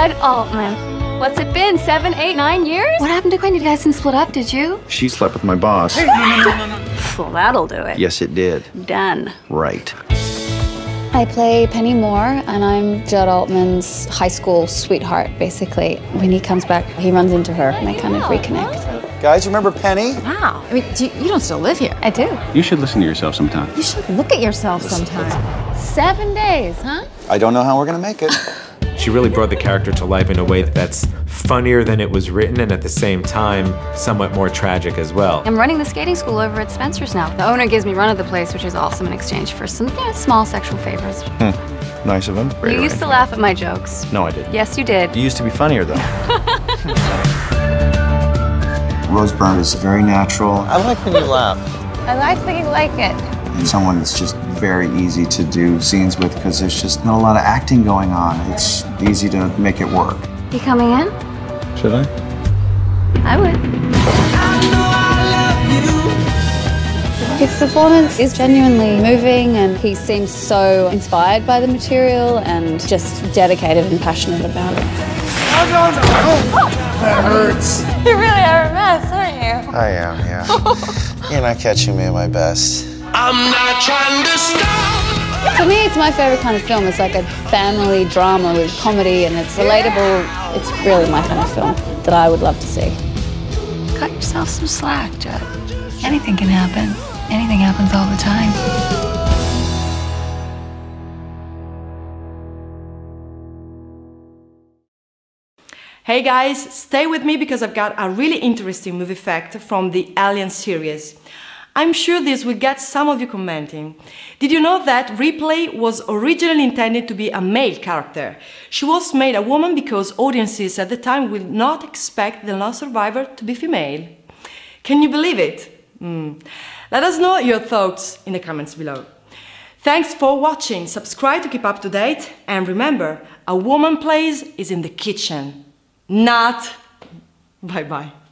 Arshad Altman. What's it been, 7, 8, 9 years? What happened to Connie? You guys didn't split up, did you? She slept with my boss. Hey, no. Well, that'll do it. Yes, it did. Done. Right. I play Penny Moore, and I'm Judd Altman's high school sweetheart, basically. When he comes back, he runs into her, and they kind of reconnect. Guys, remember Penny? Wow. I mean, you don't still live here. I do. You should listen to yourself sometime. You should look at yourself sometime. 7 days, huh? I don't know how we're gonna make it. She really brought the character to life in a way that's funnier than it was written and at the same time somewhat more tragic as well. I'm running the skating school over at Spencer's now. The owner gives me run of the place, which is awesome in exchange for some small sexual favors. Nice of him. You used to laugh at my jokes. No, I didn't. Yes, you did. You used to be funnier, though. Rose Byrne is very natural. I like when you laugh. I like that you like it. And someone that's just very easy to do scenes with because there's just not a lot of acting going on. It's easy to make it work. You coming in? Should I? I would. His performance is genuinely moving, and he seems so inspired by the material and just dedicated and passionate about it. That hurts. You really are a mess, aren't you? I am, yeah. You're not catching me at my best. I'm not trying to stop. For me, it's my favorite kind of film. It's like a family drama with comedy, and it's relatable. It's really my kind of film that I would love to see. Cut yourself some slack, Judd. Anything can happen. Anything happens all the time. Hey guys, stay with me because I've got a really interesting movie fact from the Alien series. I'm sure this will get some of you commenting. Did you know that Ripley was originally intended to be a male character? She was made a woman because audiences at the time would not expect the lost survivor to be female. Can you believe it? Let us know your thoughts in the comments below. Thanks for watching, subscribe to keep up to date, and remember, a woman place is in the kitchen, not bye-bye.